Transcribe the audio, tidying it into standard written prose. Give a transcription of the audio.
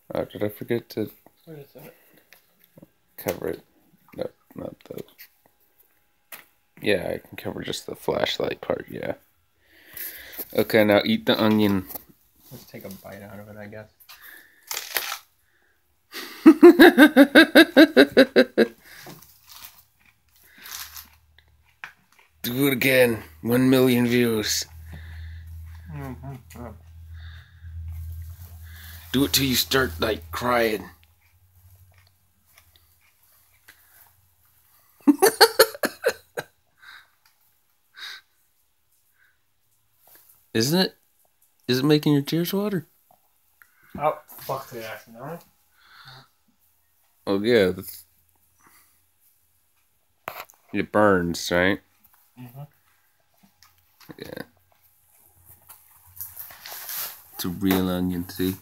Oh, did I forget to What is that? cover it? No, not those. Yeah, I can cover just the flashlight part, yeah. Okay, now eat the onion. Let's take a bite out of it, I guess. Do it again. 1 million views. Mm-hmm. Do it till you start, like, crying. Isn't it? Is it making your tears water? Oh, fuck that, no? Oh, yeah. It burns, right? Mm-hmm. Yeah. It's a real onion, see?